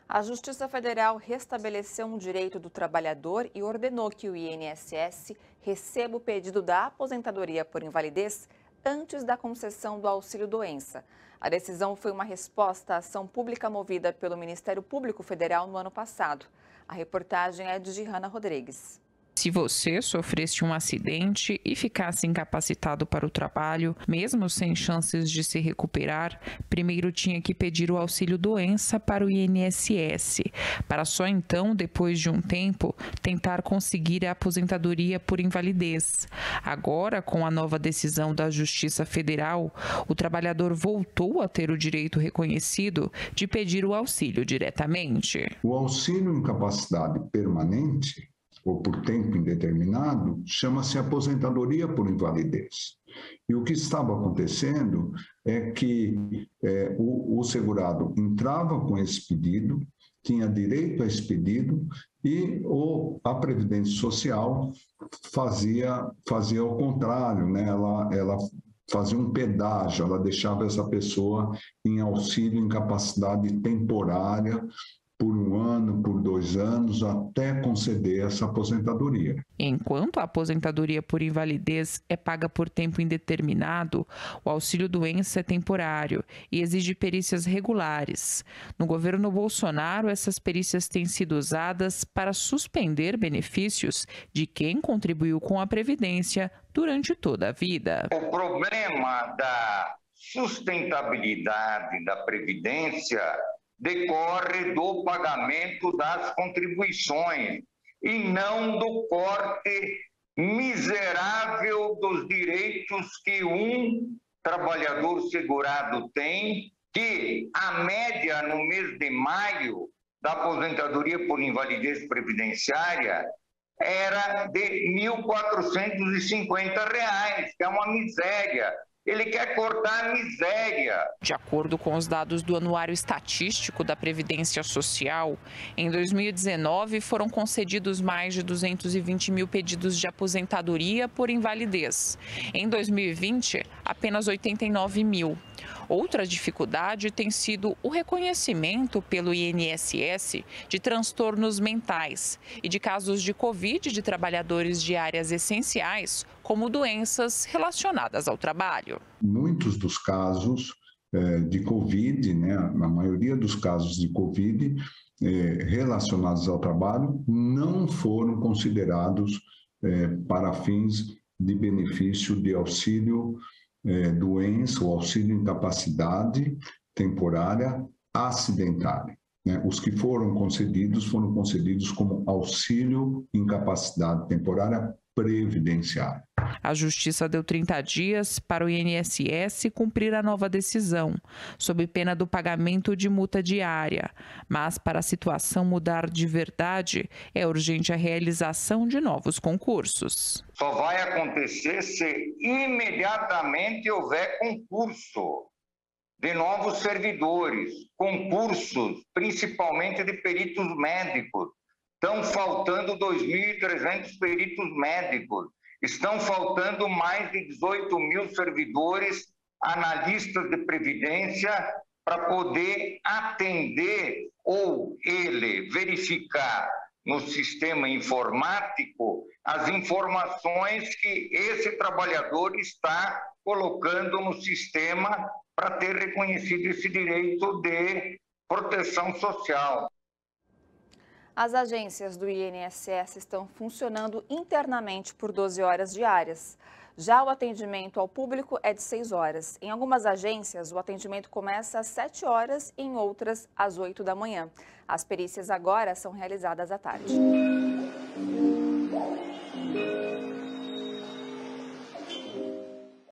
A Justiça Federal restabeleceu um direito do trabalhador e ordenou que o INSS receba o pedido da aposentadoria por invalidez antes da concessão do auxílio-doença. A decisão foi uma resposta à ação pública movida pelo Ministério Público Federal no ano passado. A reportagem é de Gihanna Rodrigues. Se você sofresse um acidente e ficasse incapacitado para o trabalho, mesmo sem chances de se recuperar, primeiro tinha que pedir o auxílio-doença para o INSS, para só então, depois de um tempo, tentar conseguir a aposentadoria por invalidez. Agora, com a nova decisão da Justiça Federal, o trabalhador voltou a ter o direito reconhecido de pedir o auxílio diretamente. O auxílio incapacidade permanente ou por tempo indeterminado, chama-se aposentadoria por invalidez. E o que estava acontecendo é que o segurado entrava com esse pedido, tinha direito a esse pedido e a Previdência Social fazia o contrário, né? Ela fazia um pedágio, ela deixava essa pessoa em auxílio incapacidade temporária, por 1 ano, por 2 anos, até conceder essa aposentadoria. Enquanto a aposentadoria por invalidez é paga por tempo indeterminado, o auxílio-doença é temporário e exige perícias regulares. No governo Bolsonaro, essas perícias têm sido usadas para suspender benefícios de quem contribuiu com a Previdência durante toda a vida. O problema da sustentabilidade da Previdência decorre do pagamento das contribuições e não do corte miserável dos direitos que um trabalhador segurado tem, que a média no mês de maio da aposentadoria por invalidez previdenciária era de R$ 1.450, que é uma miséria. Ele quer cortar a miséria. De acordo com os dados do Anuário Estatístico da Previdência Social, em 2019 foram concedidos mais de 220 mil pedidos de aposentadoria por invalidez. Em 2020, apenas 89 mil. Outra dificuldade tem sido o reconhecimento pelo INSS de transtornos mentais e de casos de Covid de trabalhadores de áreas essenciais, como doenças relacionadas ao trabalho. Muitos dos casos de Covid, né, a maioria dos casos de Covid relacionados ao trabalho não foram considerados para fins de benefício de auxílio doença ou auxílio incapacidade temporária acidentária. Né? Os que foram concedidos como auxílio incapacidade temporária previdenciária. A Justiça deu 30 dias para o INSS cumprir a nova decisão, sob pena do pagamento de multa diária. Mas, para a situação mudar de verdade, é urgente a realização de novos concursos. Só vai acontecer se imediatamente houver concurso de novos servidores, concursos principalmente de peritos médicos. Estão faltando 2.300 peritos médicos. Estão faltando mais de 18 mil servidores, analistas de previdência, para poder atender ou ele verificar no sistema informático as informações que esse trabalhador está colocando no sistema para ter reconhecido esse direito de proteção social. As agências do INSS estão funcionando internamente por 12 horas diárias. Já o atendimento ao público é de 6 horas. Em algumas agências, o atendimento começa às 7 horas e em outras, às 8 da manhã. As perícias agora são realizadas à tarde.